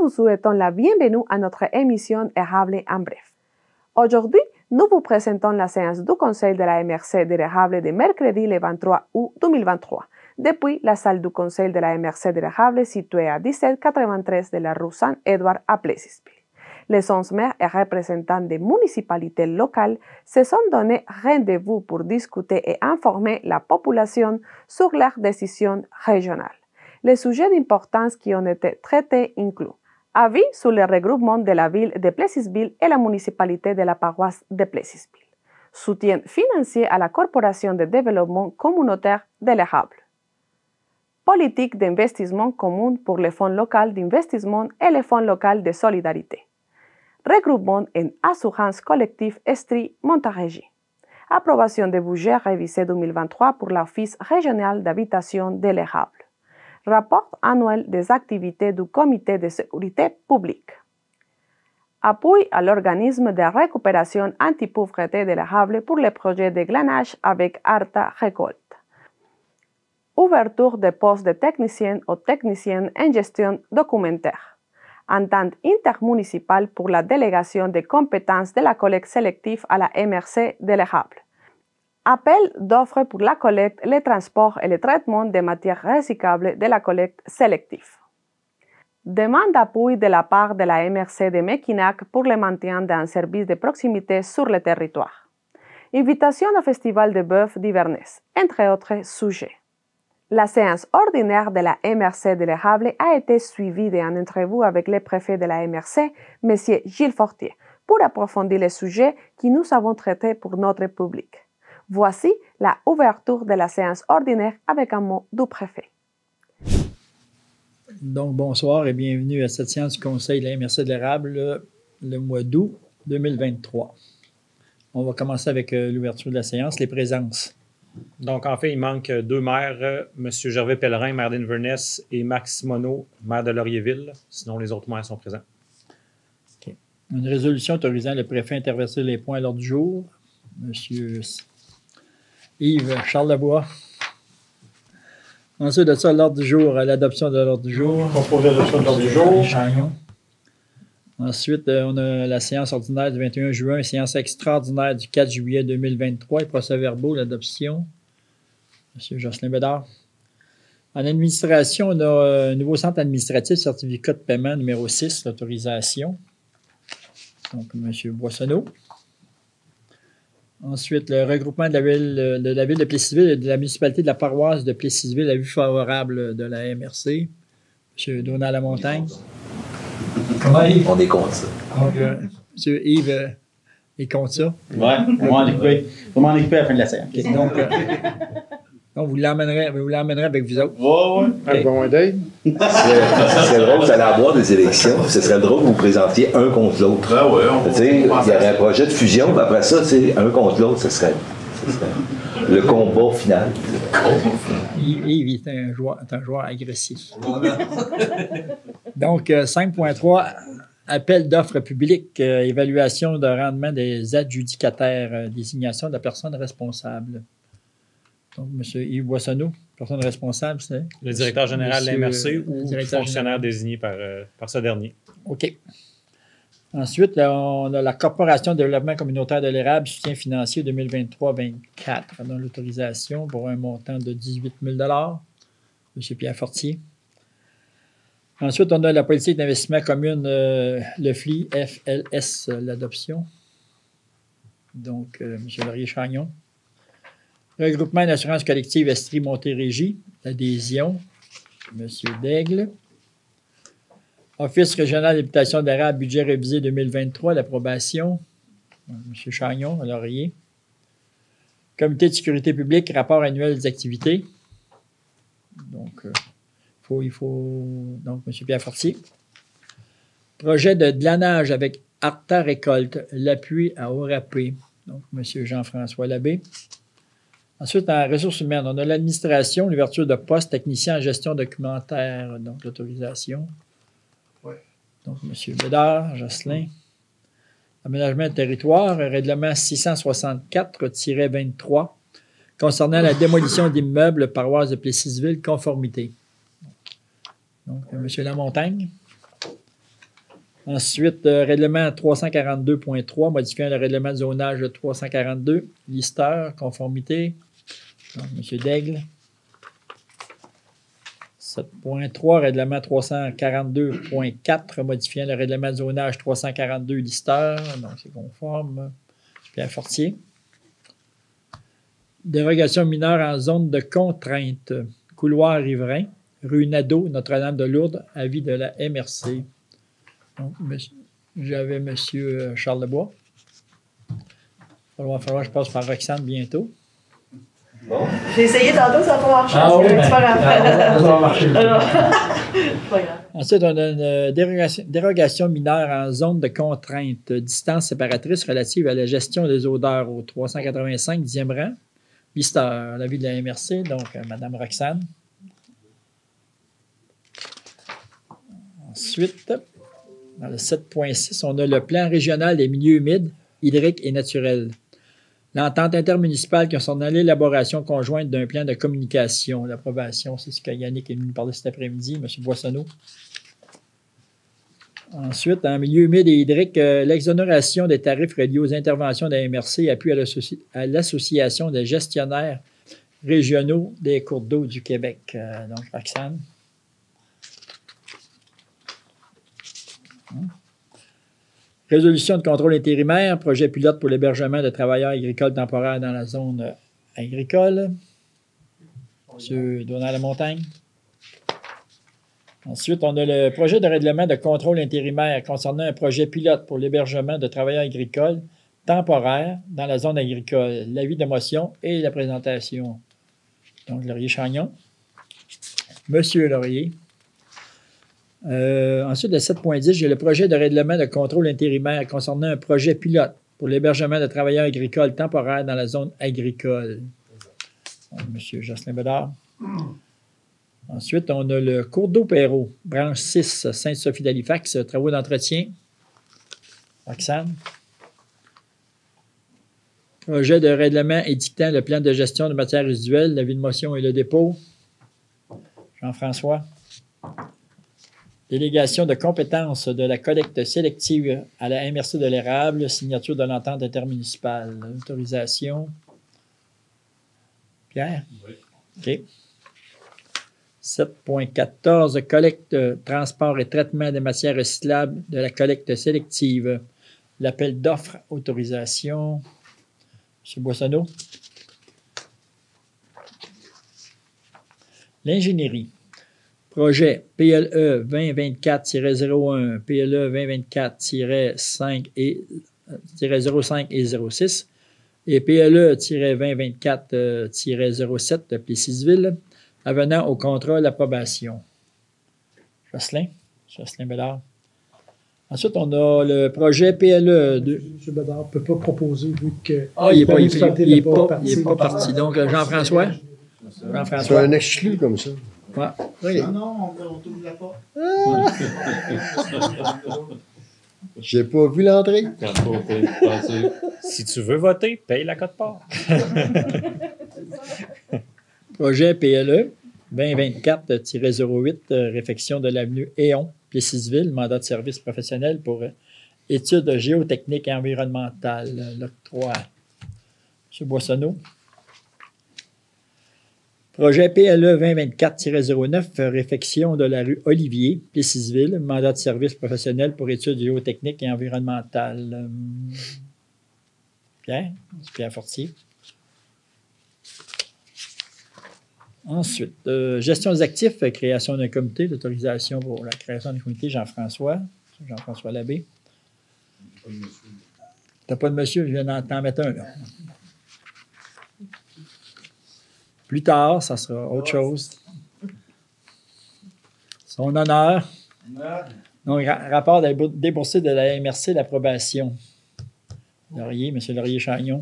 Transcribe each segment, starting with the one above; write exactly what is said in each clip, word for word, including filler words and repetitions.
vous souhaitons la bienvenue à notre émission Érable en bref. Aujourd'hui, nous vous présentons la séance du Conseil de la M R C d'Érable de mercredi le vingt-trois août deux mille vingt-trois, depuis la salle du Conseil de la M R C d'Érable située à dix-sept quatre-vingt-treize de la rue Saint-Édouard à Plessisville. Les onze maires et représentants des municipalités locales se sont donné rendez-vous pour discuter et informer la population sur leurs décisions régionales. Les sujets d'importance qui ont été traités incluent avis sur le regroupement de la ville de Plessisville et la municipalité de la paroisse de Plessisville, soutien financier à la Corporation de développement communautaire de l'Érable, politique d'investissement commun pour le Fonds local d'investissement et le Fonds local de solidarité, regroupement en assurance collective Estrie Montargis, approbation de budget révisé deux mille vingt-trois pour l'Office régional d'habitation de l'Érable, rapport annuel des activités du Comité de sécurité publique, appui à l'organisme de récupération anti-pauvreté de l'Érable pour le projet de glanage avec Arta Récolte, ouverture de postes de techniciens ou techniciennes en gestion documentaire, entente intermunicipale pour la délégation des compétences de la collecte sélective à la M R C de l'Érable, appel d'offres pour la collecte, le transport et le traitement des matières recyclables de la collecte sélective. Demande d'appui de la part de la M R C de Mekinac pour le maintien d'un service de proximité sur le territoire. Invitation au Festival de bœuf d'Iverness, entre autres sujets. La séance ordinaire de la M R C de l'Érable a été suivie d'une entrevue avec le préfet de la M R C, M. Gilles Fortier, pour approfondir les sujets que nous avons traités pour notre public. Voici la ouverture de la séance ordinaire avec un mot du préfet. Donc, bonsoir et bienvenue à cette séance du Conseil de la M R C de l'Érable le, le mois d'août deux mille vingt-trois. On va commencer avec euh, l'ouverture de la séance, les présences. Donc, en fait, il manque deux maires, euh, M. Gervais Pellerin, maire d'Inverness, et Max Simoneau, maire de Laurierville. Sinon, les autres maires sont présents. Okay. Une résolution autorisant le préfet à intervertir les points à l'ordre du jour. M. Yves Charlebois. Ensuite de ça, l'ordre du jour, l'adoption de l'ordre du jour. Proposé l'adoption de l'ordre du jour. Chagnon. Ensuite, on a la séance ordinaire du vingt et un juin, séance extraordinaire du quatre juillet deux mille vingt-trois, et procès-verbaux, l'adoption. M. Jocelyn Bédard. En administration, on a un nouveau centre administratif, certificat de paiement numéro six, l'autorisation. Donc, M. Boissonneau. Ensuite, le regroupement de la ville de, la ville de Plessisville et de la municipalité de la paroisse de Plessisville à vue favorable de la M R C. M. Donald Lamontagne. Comment Yves? On est contre ça. Donc, euh, M. Yves euh, est contre ça. Oui, on va m'en occuper. On va m'en occuper à la fin de la séance. Okay, donc, euh, donc, vous l'emmènerez, vous l'emmènerez avec vous autres. Oui, oui. Okay. Un bon deuil. Ce serait drôle, vous allez avoir des élections. Ce serait drôle que vous présentiez un contre l'autre. Ah ouais, on tu sais, il y aurait un projet de fusion, puis après ça, c'est un contre l'autre, ce serait, ce serait le combat final. Yves, Yves est un joueur, est un joueur agressif. Donc, euh, cinq point trois, appel d'offres publiques, euh, évaluation de rendement des adjudicataires, euh, désignation de la personne responsable. Donc, M. Yves Boissonneau, personne responsable, c'est? Le directeur général de la M R C ou fonctionnaire général. désigné par, euh, par ce dernier. OK. Ensuite, là, on a la Corporation de développement communautaire de l'Érable, soutien financier deux mille vingt-trois vingt-quatre, dans l'autorisation pour un montant de dix-huit mille dollars. M. Pierre Fortier. Ensuite, on a la politique d'investissement commune, euh, le F L I, F L S, euh, l'adoption. Donc, euh, M. Laurier-Chagnon. Regroupement d'assurance collective Estrie Montérégie, l'adhésion, M. Daigle. Office régional d'habitation d'Érable, budget révisé deux mille vingt-trois, l'approbation, M. Chagnon, à Laurier. Comité de sécurité publique, rapport annuel des activités. Donc, euh, faut, il faut. Donc, M. Pierre Fortier. Projet de glanage avec Arta Récolte, l'appui à O R A P. Donc, M. Jean-François Labbé. Ensuite, en ressources humaines, on a l'administration, l'ouverture de postes, technicien en gestion documentaire, donc l'autorisation. Oui. Donc, M. Bédard, Jocelyn. Aménagement de territoire, règlement six cent soixante-quatre vingt-trois, concernant la démolition d'immeubles, paroisse de Plessisville, conformité. Donc, M. Lamontagne. Ensuite, euh, règlement trois cent quarante-deux point trois, modifiant le règlement de zonage de trois cent quarante-deux. Listeur, conformité. Donc, M. Daigle. sept point trois, règlement trois cent quarante-deux point quatre, modifiant le règlement de zonage trois cent quarante-deux, listeur. Donc, c'est conforme. Pierre Fortier. Dérogation mineure en zone de contrainte. Couloir riverain. Rue Nadeau, Notre-Dame de Lourdes, avis de la M R C. Donc, j'avais M. Charles Lebois. Il va falloir que je passe par Roxane bientôt. Bon. J'ai essayé tantôt, ça n'a pas marché. Ah oui, ben, c'est pas grave. Ça va marcher. C'est pas grave. Ensuite, on a une dérogation, dérogation mineure en zone de contrainte, distance séparatrice relative à la gestion des odeurs au trois cent quatre-vingt-cinq, dixième rang. Listeur, l'avis de la M R C, donc Mme Roxane. Ensuite, dans le sept point six, on a le plan régional des milieux humides, hydriques et naturels. L'entente intermunicipale concernant l'élaboration conjointe d'un plan de communication. L'approbation, c'est ce que Yannick est venu nous parler cet après-midi, M. Boissonneau. Ensuite, en milieu humide et hydrique, euh, l'exonération des tarifs reliés aux interventions de la M R C et appui à l'Association des gestionnaires régionaux des cours d'eau du Québec. Euh, donc, Roxane. Résolution de contrôle intérimaire, projet pilote pour l'hébergement de travailleurs agricoles temporaires dans la zone agricole. M. Donald-la-Montagne. Ensuite, on a le projet de règlement de contrôle intérimaire concernant un projet pilote pour l'hébergement de travailleurs agricoles temporaires dans la zone agricole. L'avis de motion et la présentation. Donc, Laurier-Chagnon. Monsieur Laurier. Euh, ensuite, le sept point dix, j'ai le projet de règlement de contrôle intérimaire concernant un projet pilote pour l'hébergement de travailleurs agricoles temporaires dans la zone agricole. Donc, M. Jocelyn Bédard. Ensuite, on a le cours d'eau Perrault, branche six, Sainte-Sophie d'Halifax, travaux d'entretien. Roxane. Projet de règlement édictant le plan de gestion de matières résiduelles, l'avis de motion et le dépôt. Jean-François. Délégation de compétences de la collecte sélective à la M R C de l'érable, signature de l'entente intermunicipale. Autorisation. Pierre? Oui. OK. sept point quatorze, collecte, transport et traitement des matières recyclables de la collecte sélective. L'appel d'offres, autorisation. M. Boissonneau. L'ingénierie. Projet P L E vingt vingt-quatre tiret zéro un, P L E vingt vingt-quatre tiret cinq et zéro cinq et zéro six et P L E vingt vingt-quatre tiret zéro sept Plessisville, avenant au contrat d'approbation. Jocelyn, Jocelyn Bédard. Ensuite, on a le projet P L E deux. M. Bédard ne peut pas proposer vu que. Ah, il n'est pas, il, il, il est pas, parti. il est pas parti. Donc, Jean-François. Jean-François. C'est un exclu comme ça. Ouais. Oui. Non, non, on ne t'ouvre la porte. J'ai pas vu l'entrée. Si tu veux voter, paye la cote-part. Projet P L E vingt vingt-quatre tiret zéro huit, réfection de l'avenue Éon, Plessisville, mandat de service professionnel pour études géotechniques et environnementales. L'octroi. M. Boissonneau. Projet P L E vingt vingt-quatre tiret zéro neuf, réfection de la rue Olivier, Plessisville, mandat de service professionnel pour études géotechniques et environnementales. Pierre, Pierre Fortier. Ensuite, euh, gestion des actifs, création d'un comité d'autorisation pour la création d'un comité, Jean-François, Jean-François Labbé. T'as pas de monsieur, je viens d'en mettre un là. Plus tard, ça sera autre chose. Son honneur. Donc, ra- rapport déboursé de la M R C, l'approbation. Laurier, M. Laurier-Chagnon.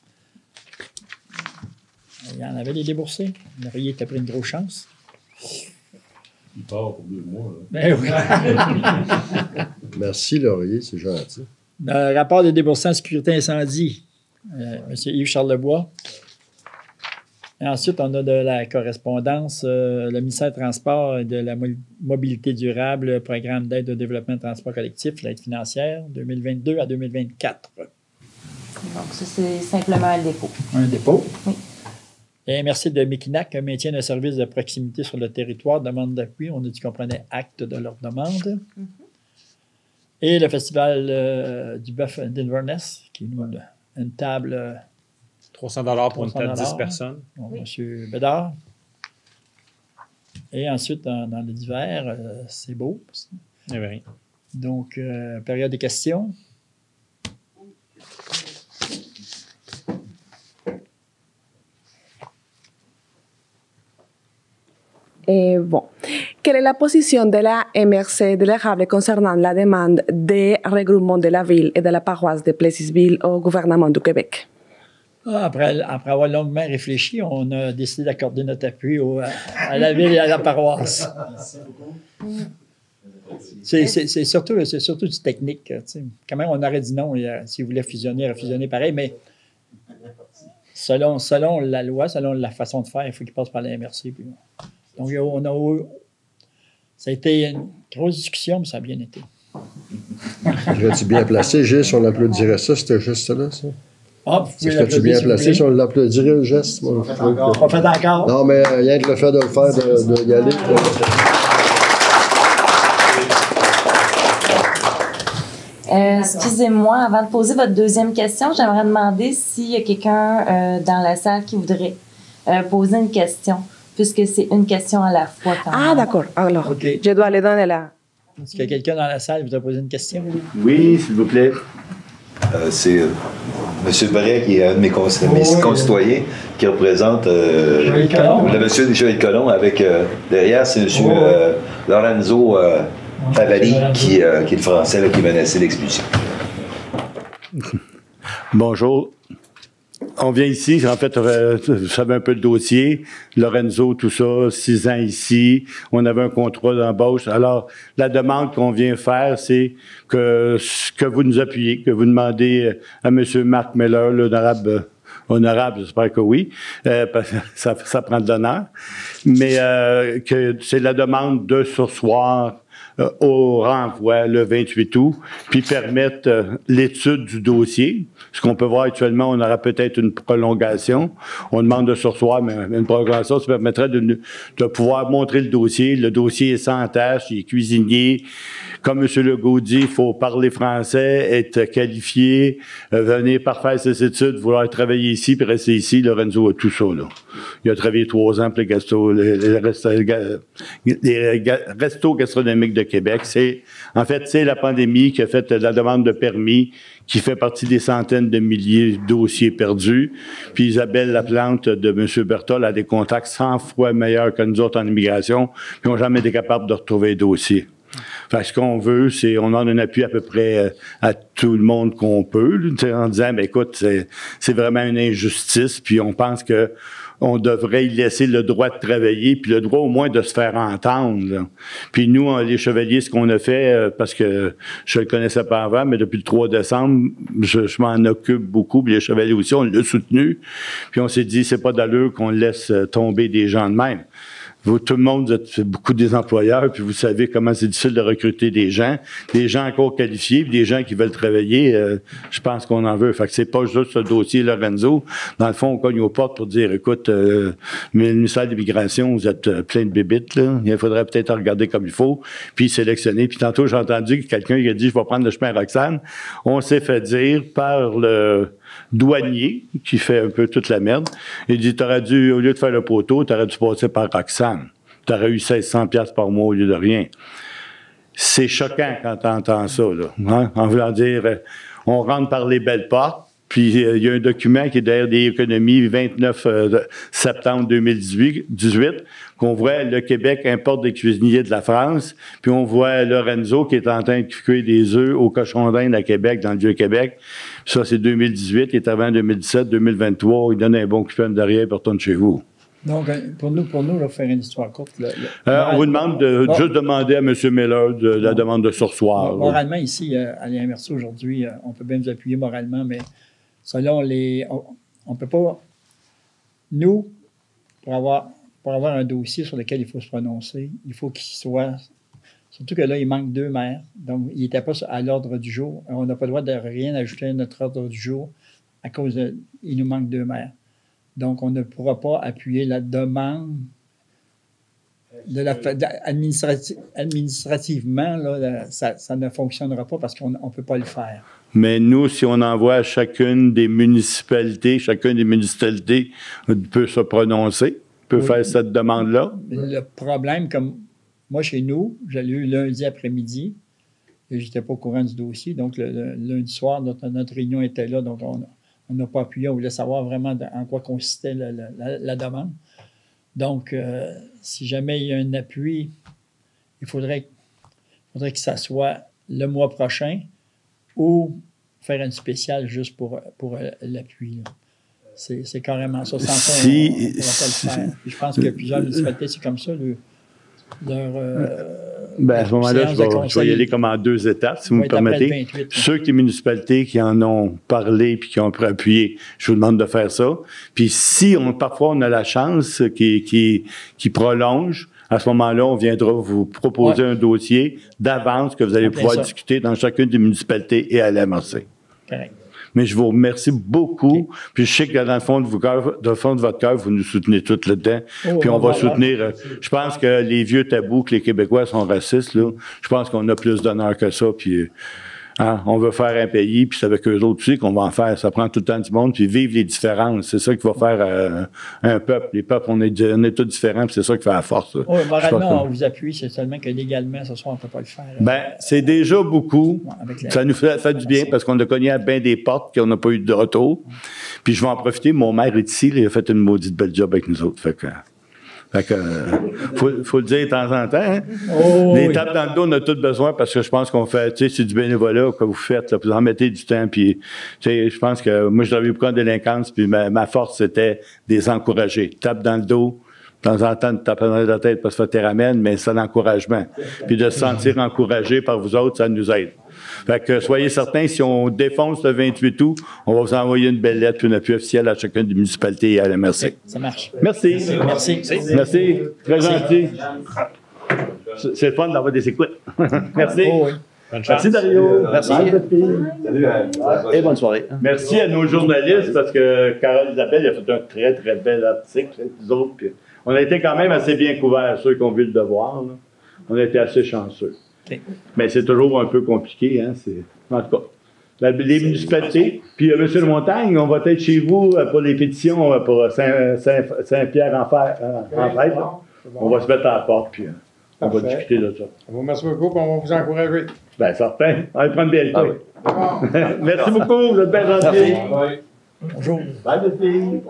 Il y en avait des déboursés. Laurier t'a pris une grosse chance. Il part pour deux mois. Là. Ben oui. Merci, Laurier, c'est gentil. Le rapport des déboursés en sécurité incendie. Euh, M. Yves Charles Lebois. Et ensuite, on a de la correspondance, euh, le ministère des Transports et de la mo- Mobilité durable, le programme d'aide au développement de transport collectif, l'aide financière, deux mille vingt-deux à deux mille vingt-quatre. Donc, ça, c'est simplement un dépôt. Un dépôt. Oui. Et merci de Mekinac, maintien d'un service de proximité sur le territoire, demande d'appui. On a dit qu'on prenait acte de leur demande. Mm-hmm. Et le festival euh, du bœuf d'Inverness, qui nous donne une table. Euh, trois cents dollars pour trois cents une table de dix personnes. Donc, oui. M. Bédard. Et ensuite, dans, dans les divers, euh, c'est beau. Eh bien. Donc, euh, période des questions. Eh, bon. Quelle est la position de la M R C de l'érable concernant la demande de regroupement de la ville et de la paroisse de Plessisville au gouvernement du Québec? Ah, après, après avoir longuement réfléchi, on a décidé d'accorder notre appui au, à la ville et à la paroisse. C'est, c'est, c'est, surtout, c'est surtout du technique. Tu sais. Quand même, on aurait dit non s'ils voulaient fusionner, il aurait fusionné pareil, mais selon, selon la loi, selon la façon de faire, il faut qu'ils passent par la M R C. Puis, donc, on a eu, ça a été une grosse discussion, mais ça a bien été. Serais-tu bien placé, Gilles, si on applaudirait ça, ce geste-là, ça? Ah, vous pouvez Serais-tu bien placé si on l'applaudirait, le geste? On fait encore. On fait encore. Non, mais rien que le fait de le faire, de, de y aller. Euh, excusez-moi, avant de poser votre deuxième question, j'aimerais demander s'il y a quelqu'un euh, dans la salle qui voudrait euh, poser une question, puisque c'est une question à la fois. Quand ah, même. d'accord. Alors, okay. Je dois aller donner la... Est-ce qu'il y a quelqu'un dans la salle qui voudrait poser une question? Oui, s'il vous plaît. Euh, c'est euh, M. Bray, qui est un de mes, cons- mes oui. concitoyens, qui représente euh, le monsieur Joël Colomb, avec euh, derrière, c'est M. Oui. Euh, Lorenzo euh, Favalli, qui, euh, qui est le français là, qui menaçait l'expulsion. Bonjour. On vient ici, en fait, vous savez un peu le dossier, Lorenzo, tout ça, six ans ici, on avait un contrat d'embauche. Alors, la demande qu'on vient faire, c'est que, que vous nous appuyez, que vous demandez à M. Marc Miller, l'honorable, honorable, j'espère que oui, euh, parce que ça, ça prend de l'honneur, mais euh, que c'est la demande de surseoir euh, au renvoi le vingt-huit août, puis permettre euh, l'étude du dossier. Ce qu'on peut voir actuellement, on aura peut-être une prolongation. On demande de surseoir, mais une prolongation, ça permettrait de, de pouvoir montrer le dossier. Le dossier est sans tâche, il est cuisinier. Comme M. Legault dit, il faut parler français, être qualifié, euh, venir parfaire ses études, vouloir travailler ici, puis rester ici. Lorenzo a tout ça, là. Il a travaillé trois ans pour les, gasto, les, les, restos, les restos gastronomiques de Québec. C'est, en fait, c'est la pandémie qui a fait la demande de permis, qui fait partie des centaines de milliers de dossiers perdus. Puis Isabelle Laplante de M. Berthold a des contacts cent fois meilleurs que nous autres en immigration, puis on n'a jamais été capable de retrouver les dossiers. Fait que ce qu'on veut, c'est, on donne un appui à peu près à tout le monde qu'on peut, là, en disant, ben écoute, c'est, c'est vraiment une injustice, puis on pense que on devrait y laisser le droit de travailler, puis le droit au moins de se faire entendre. Là. Puis nous, les chevaliers, ce qu'on a fait, euh, parce que je le connaissais pas avant, mais depuis le trois décembre, je, je m'en occupe beaucoup, puis les chevaliers aussi, on l'a soutenu, puis on s'est dit, c'est pas d'allure qu'on laisse tomber des gens de même. Vous, tout le monde, vous êtes beaucoup des employeurs, puis vous savez comment c'est difficile de recruter des gens, des gens encore qualifiés, puis des gens qui veulent travailler. Euh, je pense qu'on en veut. Fait que c'est pas juste ce dossier Lorenzo. Dans le fond, on cogne aux portes pour dire, écoute, euh, mais le ministère de l'Immigration, vous êtes euh, plein de bébites, là. Il faudrait peut-être regarder comme il faut, puis sélectionner. Puis tantôt, j'ai entendu quelqu'un qui a dit, je vais prendre le chemin Roxane. On s'est fait dire par le douanier, qui fait un peu toute la merde, il dit, t'aurais dû, au lieu de faire le poteau, t'aurais dû passer par Roxane. T'aurais eu seize cents dollars par mois au lieu de rien. C'est choquant quand t'entends ça, là. Hein? En voulant dire, euh, on rentre par les belles portes, puis il euh, y a un document qui est derrière des économies, vingt-neuf septembre deux mille dix-huit, qu'on voit le Québec importe des cuisiniers de la France, puis on voit Lorenzo qui est en train de cuire des œufs au cochon d'Inde à Québec, dans le Vieux-Québec. Ça, c'est deux mille dix-huit, il est avant deux mille dix-sept, deux mille vingt-trois, il donne un bon coup de derrière et retourne chez vous. Donc, pour nous, pour nous là, faire une histoire courte... Le, le, euh, on vous demande de bon, juste demander à M. Miller de, de la bon, demande de surseoir. Bon, moralement, ici, euh, à l'I M R C aujourd'hui, euh, on peut bien vous appuyer moralement, mais selon les... On ne peut pas... Nous, pour avoir, pour avoir un dossier sur lequel il faut se prononcer, il faut qu'il soit... Surtout que là, il manque deux maires. Donc, il n'était pas à l'ordre du jour. On n'a pas le droit de rien ajouter à notre ordre du jour à cause de... Il nous manque deux maires. Donc, on ne pourra pas appuyer la demande de la... De, administrati, administrativement, là, la, ça, ça ne fonctionnera pas parce qu'on ne peut pas le faire. Mais nous, si on envoie à chacune des municipalités, chacune des municipalités peut se prononcer, peut oui. faire cette demande-là. Le problème, comme... Moi, chez nous, j'allais eu lundi après-midi et je n'étais pas au courant du dossier. Donc, le, le lundi soir, notre, notre réunion était là. Donc, on n'a pas appuyé. On voulait savoir vraiment de, en quoi consistait la, la, la, la demande. Donc, euh, si jamais il y a un appui, il faudrait, faudrait que ça soit le mois prochain ou faire une spéciale juste pour, pour euh, l'appui. C'est, c'est carrément ça. Sans si, ça, on ne pourra pas le faire. Puis je pense que plusieurs municipalités, c'est comme ça. Le, Leur, euh, ben, à ce moment-là, je vais, je vais y aller comme en deux étapes, si vous me permettez. Ceux qui municipalités qui en ont parlé puis qui ont pu appuyer, je vous demande de faire ça. Puis si on, parfois on a la chance qui, qui, qui prolonge, à ce moment-là, on viendra vous proposer ouais. un dossier d'avance que vous allez pouvoir ça. discuter dans chacune des municipalités et à la M R C. Correct. Mais je vous remercie beaucoup. Okay. Puis je sais que dans le fond de, vos cœurs, dans le fond de votre cœur, vous nous soutenez tout là-dedans. Oh, puis on, on va, va soutenir. Euh, je pense que les vieux tabous que les Québécois sont racistes, là, je pense qu'on a plus d'honneur que ça. Puis hein, on veut faire un pays, puis c'est avec eux autres aussi qu'on va en faire. Ça prend tout le temps du monde, puis vivre les différences. C'est ça qui va faire euh, un peuple. Les peuples, on est, on est tous différents, puis c'est ça qui fait la force. Oui, moralement, on vous appuie, c'est seulement que légalement, ce soir, on ne peut pas le faire. Bien, c'est déjà beaucoup. Ouais, ça nous fait, fait du bien, parce qu'on a cogné à bien des portes qu'on n'a pas eu de retour. Puis je vais en profiter. Mon maire est ici, là, il a fait une maudite belle job avec nous autres. Fait que... Fait que, euh, faut, faut le dire de temps en temps. Hein? Oh, les oui. tapes dans le dos, on a tous besoin parce que je pense qu'on fait, tu sais, c'est du bénévolat que vous faites, là, vous en mettez du temps. Puis, tu sais, je pense que moi, je travaillais beaucoup en délinquance, puis ma, ma force, c'était de les encourager. Tape dans le dos, de temps en temps, de taper dans la tête parce que ça te ramène, mais c'est l'encouragement. Puis de se sentir encouragé par vous autres, ça nous aide. Fait que soyez certains, si on défonce le vingt-huit août, on va vous envoyer une belle lettre puis un appui officiel à chacune des municipalités et à la M R C. Ça marche. Merci. Merci. Merci. Merci. Très gentil. C'est le fun d'avoir des écoutes. Merci. Oh, oui. Bonne chance. Merci, Dario. Merci. Salut. Et bonne soirée. Merci à nos journalistes parce que Carole Isabelle a fait un très, très bel article. Nous autres, puis on a été quand même assez bien couverts, ceux qui ont vu le devoir. Là. On a été assez chanceux. Okay. Mais c'est toujours un peu compliqué, hein. C'est, en tout cas, la, les municipalités. Puis, euh, M. Le Montagne, on va être chez vous euh, pour les pétitions euh, pour Saint, Saint, Saint-Pierre-en-Fête. Euh, en fait, bon. On va se mettre à la porte, puis euh, on va discuter de ça. On vous remercie beaucoup, puis on va vous encourager. Bien, certain. On va prendre bien le temps. Ah, oui. Merci beaucoup, vous êtes bien gentils. Bonjour. Bye, mes filles.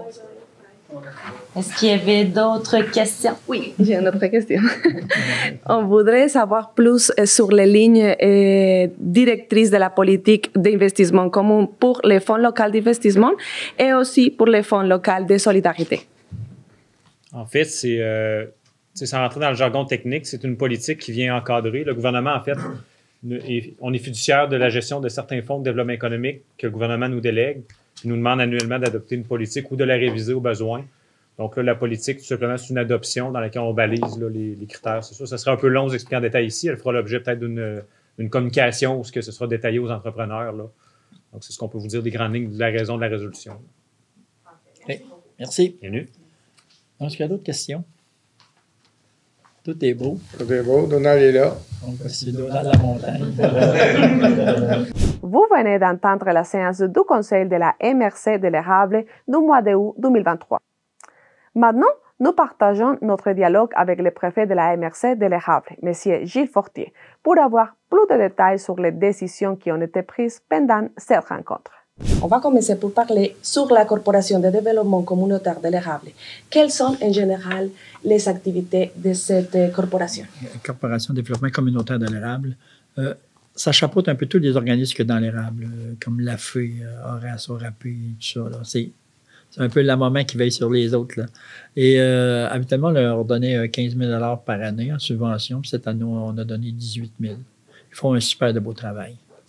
Est-ce qu'il y avait d'autres questions? Oui, j'ai une autre question. On voudrait savoir plus sur les lignes euh, directrices de la politique d'investissement commun pour les fonds locaux d'investissement et aussi pour les fonds locaux de solidarité. En fait, c'est, euh, sans rentrer dans le jargon technique, c'est une politique qui vient encadrer. Le gouvernement, en fait, est, on est fiduciaire de la gestion de certains fonds de développement économique que le gouvernement nous délègue. Il nous demande annuellement d'adopter une politique ou de la réviser au besoin. Donc là, la politique, tout simplement, c'est une adoption dans laquelle on balise là, les, les critères. C'est sûr, ça serait un peu long de expliquer en détail ici. Elle fera l'objet peut-être d'une une communication où ce que ce sera détaillé aux entrepreneurs. Là. Donc, c'est ce qu'on peut vous dire des grandes lignes de la raison de la résolution. Okay. Merci. Bienvenue. Est-ce qu'il y a d'autres questions? Tout est beau. Tout est beau. Donald est là. On va essayer de dans la montagne. Vous venez d'entendre la séance du Conseil de la M R C de l'érable du mois d'août deux mille vingt-trois. Maintenant, nous partageons notre dialogue avec le préfet de la M R C de l'érable, M. Gilles Fortier, pour avoir plus de détails sur les décisions qui ont été prises pendant cette rencontre. On va commencer pour parler sur la Corporation de développement communautaire de l'érable. Quelles sont en général les activités de cette corporation? La Corporation de développement communautaire de l'érable, euh, ça chapeaute un peu tous les organismes que dans l'érable, euh, comme l'A F E, euh, Horace, Orapé, tout ça. Là. C'est, c'est un peu la maman qui veille sur les autres. Là. Et euh, habituellement, on leur donnait quinze mille dollars par année en subvention. Puis cette année, on a donné dix-huit mille. Ils font un super de beau travail.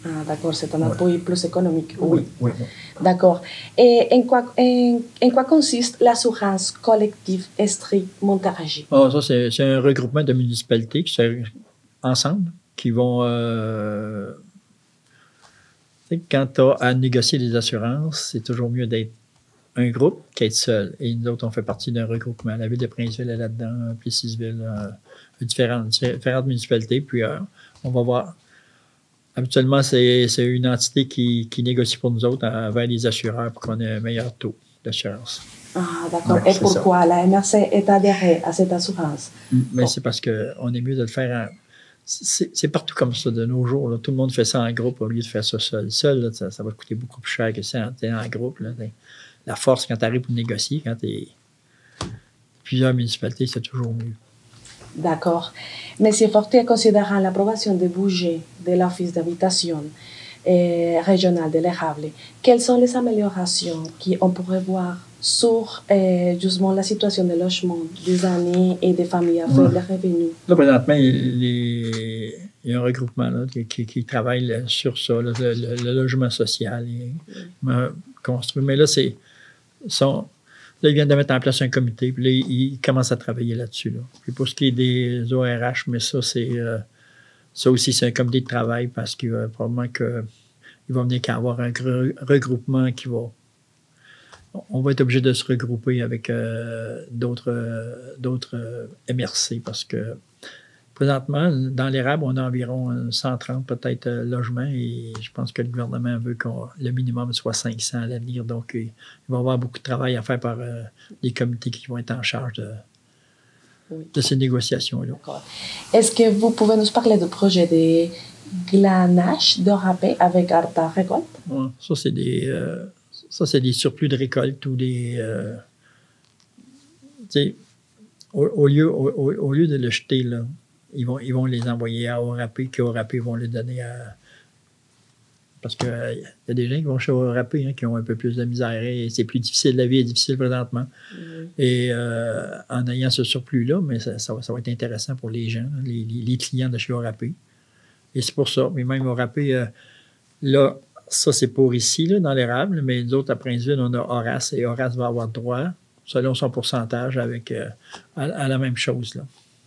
Ah, d'accord, c'est un appui plus économique. Oui, Oui. oui. D'accord. Et en quoi, en, en quoi consiste l'assurance collective Estrie Montérégie? Oh, ça, c'est, c'est un regroupement de municipalités qui sont ensemble, qui vont. Euh, tu sais, quand tu as à négocier les assurances, c'est toujours mieux d'être un groupe qu'être seul. Et nous autres, on fait partie d'un regroupement. La ville de Princeville est là-dedans, Plessisville, euh, différentes, différentes municipalités. Puis euh, on va voir. Habituellement, c'est, c'est une entité qui, qui négocie pour nous autres avec les assureurs pour qu'on ait un meilleur taux d'assurance. Ah, d'accord. Ouais, Et pourquoi ça. la M R C est adhérée à cette assurance? Mais Bon. c'est parce qu'on est mieux de le faire en... C'est, c'est partout comme ça de nos jours. Là. Tout le monde fait ça en groupe au lieu de faire ça seul. Seul, là, ça, ça va coûter beaucoup plus cher que ça en, en groupe. Là. La force, quand tu arrives pour négocier, quand tu es plusieurs municipalités, c'est toujours mieux. D'accord. Monsieur Fortier, considérant l'approbation des budgets de l'Office d'habitation eh, régional de l'Érable, quelles sont les améliorations qu'on pourrait voir sur eh, justement la situation de logement des années et des familles à faible revenu? Là, présentement, les... il y a un regroupement là, qui, qui, qui travaille là, sur ça, là, le, le, le logement social est euh, construit. Mais là, c'est sont, là, ils viennent de mettre en place un comité, puis là, ils commencent à travailler là-dessus. Là. Puis pour ce qui est des O R H, mais ça, c'est euh, ça aussi, c'est un comité de travail parce qu'il va probablement que il va venir qu'à avoir un re- regroupement qui va. On va être obligé de se regrouper avec euh, d'autres, euh, d'autres euh, M R C parce que présentement, dans l'Érable, on a environ cent trente peut-être euh, logements et je pense que le gouvernement veut que le minimum soit cinq cents à l'avenir. Donc, il va y avoir beaucoup de travail à faire par euh, les comités qui vont être en charge de, oui. de ces négociations-là. Est-ce que vous pouvez nous parler du projet de glanage de râpé avec Arta Récolte? Ouais, ça, c'est des, euh, ça, c'est des surplus de récolte ou des... Euh, tu sais, au, au, lieu, au, au lieu de le jeter, là, Ils vont, ils vont les envoyer à Orapé, qui Orapé vont les donner à... Parce qu'il euh, y a des gens qui vont chez Orapé hein, qui ont un peu plus de misère et c'est plus difficile, la vie est difficile présentement. Mm-hmm. Et euh, en ayant ce surplus-là, mais ça, ça, va, ça va être intéressant pour les gens, les, les, les clients de chez Orapé. Et c'est pour ça. Mais même Orapé, euh, là, ça c'est pour ici, là, dans l'érable, mais nous autres, à Princeville, on a Horace et Horace va avoir droit, selon son pourcentage, avec euh, à, à la même chose, là.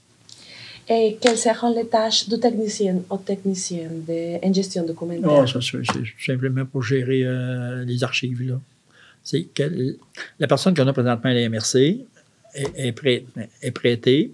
Et quelles seront les tâches du technicien ou technicienne de, en gestion documentaire? Oh, ça, c'est, c'est simplement pour gérer euh, les archives. Là. C'est que la personne qu'on a présentement à la M R C est, est, prêt, est prêtée,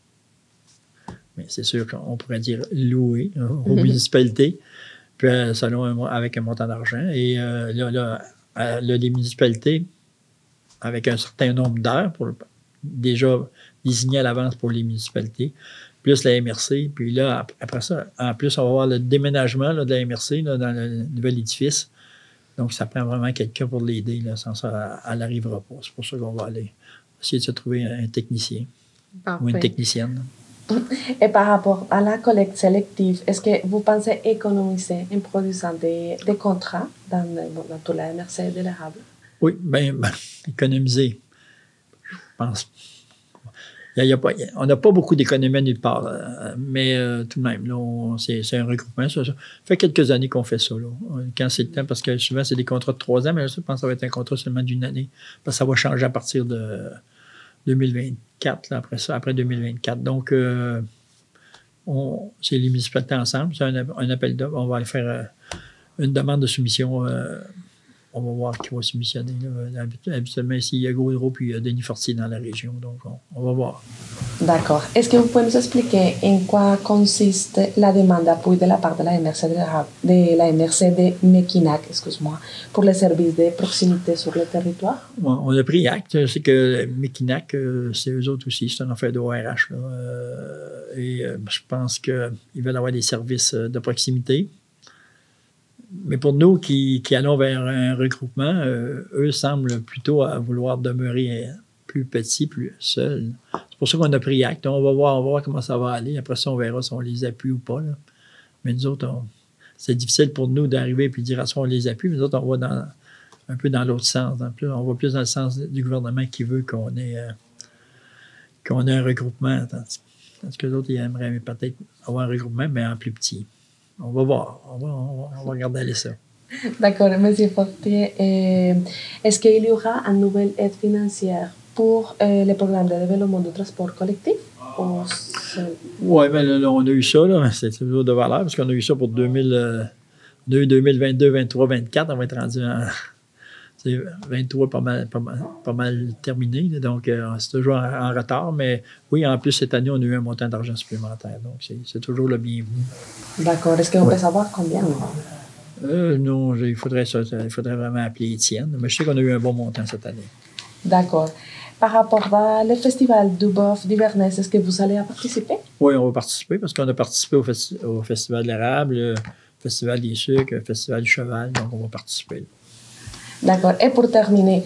mais c'est sûr qu'on pourrait dire louée hein, aux mm-hmm. municipalités, puis euh, selon un, avec un montant d'argent. Et euh, là, là, là, les municipalités, avec un certain nombre d'heures, pour déjà désigner à l'avance pour les municipalités, plus la M R C. Puis là, après ça, en plus, on va avoir le déménagement là, de la M R C là, dans le nouvel édifice. Donc, ça prend vraiment quelqu'un pour l'aider. Là, sans ça, elle n'arrivera pas. C'est pour ça qu'on va aller essayer de se trouver un technicien Parfait. Ou une technicienne. Et par rapport à la collecte sélective, est-ce que vous pensez économiser en produisant des, des contrats dans, dans toute la M R C de l'érable? Oui, bien, ben, économiser, je pense Il y a pas, on n'a pas beaucoup d'économies nulle part, euh, mais euh, tout de même, là, on, c'est, c'est un regroupement. Ça, ça fait quelques années qu'on fait ça. Là. Quand c'est le temps, parce que souvent, c'est des contrats de trois ans, mais là, je pense que ça va être un contrat seulement d'une année. Parce que ça va changer à partir de deux mille vingt-quatre, là, après ça, après deux mille vingt-quatre. Donc, euh, on, c'est les municipalités ensemble, c'est un, un appel d'offres. On va aller faire euh, une demande de soumission. Euh, on va voir qui va soumissionner. Là. Habituellement, ici, il y a Gaudreau puis il y a Denis Fortier dans la région. Donc, on, on va voir. D'accord. Est-ce que vous pouvez nous expliquer en quoi consiste la demande d'appui de la part de la M R C de, la, de, la M R C de Mekinac, excuse-moi, pour les services de proximité sur le territoire? Ouais, on a pris acte. C'est que Mekinac, c'est eux autres aussi. C'est un affaire de O R H. Là. Euh, et euh, je pense qu'ils veulent avoir des services de proximité. Mais pour nous qui, qui allons vers un regroupement, euh, eux semblent plutôt à vouloir demeurer plus petits, plus seuls. C'est pour ça qu'on a pris acte. On va voir, on va voir comment ça va aller. Après ça, on verra si on les appuie ou pas. Là. Mais nous autres, on, c'est difficile pour nous d'arriver et de dire à ce qu'on les appuie. Mais nous autres, on va dans, un peu dans l'autre sens. Dans plus, on va plus dans le sens du gouvernement qui veut qu'on ait, euh, qu'on ait un regroupement. Tandis, tandis que les autres, ils aimeraient peut-être avoir un regroupement, mais en plus petit. On va voir. On va, on va, on va regarder aller ça. D'accord, M. Fortier. Euh, Est-ce qu'il y aura une nouvelle aide financière pour euh, le programme de développement du transport collectif? Oui, mais là, là, on a eu ça, là. C'est toujours de valeur, parce qu'on a eu ça pour deux mille, euh, on a eu deux mille vingt-deux, vingt-trois, vingt-quatre. On va être rendu en vingt-trois, pas mal, pas mal, pas mal terminé. Là, donc, euh, c'est toujours en, en retard. Mais oui, en plus, cette année, on a eu un montant d'argent supplémentaire. Donc, c'est toujours le bienvenu. D'accord. Est-ce qu'on ouais. peut savoir combien? Euh, non, il faudrait, ça, il faudrait vraiment appeler Étienne. Mais je sais qu'on a eu un bon montant cette année. D'accord. Par rapport au festival du bœuf d'Iverness, est-ce que vous allez participer? Oui, on va participer parce qu'on a participé au, festi au Festival de l'érable, le Festival des sucres, le Festival du cheval, donc on va participer. D'accord. Et pour terminer,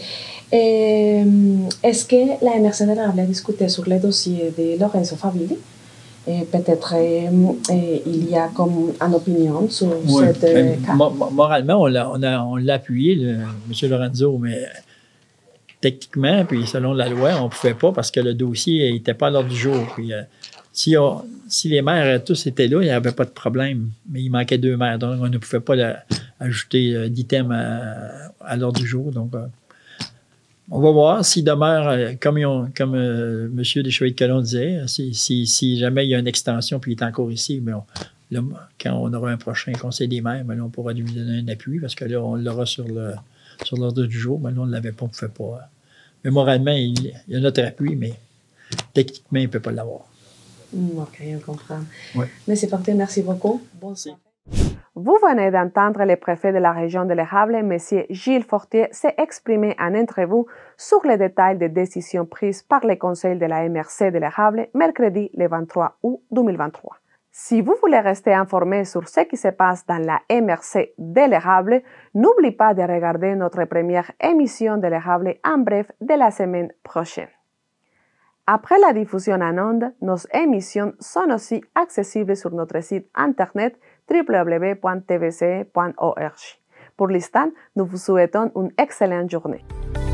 est-ce que la M R C de l'érable a discuté sur le dossier de Lorenzo Favilli? Peut-être il y a comme une opinion sur oui. cette cas. Moralement, on l'a on a, on l'a appuyé, le, M. Lorenzo, mais techniquement, puis selon la loi, on ne pouvait pas parce que le dossier n'était pas à l'ordre du jour. Puis, euh, si, on, si les maires tous étaient là, il n'y avait pas de problème. Mais il manquait deux maires, donc on ne pouvait pas la, ajouter euh, d'item à, à l'ordre du jour. Donc, euh, on va voir s'il demeure, euh, comme, ils ont, comme euh, M. Deschevaux-Colomb disait, si, si, si jamais il y a une extension puis il est encore ici, mais on, là, quand on aura un prochain conseil des maires, ben là, on pourra lui donner un appui parce que là, on l'aura sur le sur l'ordre du jour, mais là, on ne l'avait pas, on ne pouvait pas. Mais moralement, il, il y a notre appui, mais techniquement, il ne peut pas l'avoir. Mm, ok, on comprend. Oui. Monsieur Fortier, merci beaucoup. Bonsoir. Vous venez d'entendre le préfet de la région de l'Érable, M. Gilles Fortier, s'est exprimé en entrevue sur les détails des décisions prises par le Conseil de la M R C de l'Érable mercredi le vingt-trois août deux mille vingt-trois. Si vous voulez rester informé sur ce qui se passe dans la M R C de l'Érable, n'oubliez pas de regarder notre première émission de l'Érable en bref de la semaine prochaine. Après la diffusion en ondes, nos émissions sont aussi accessibles sur notre site internet w w w point t v c point org. Pour l'instant, nous vous souhaitons une excellente journée.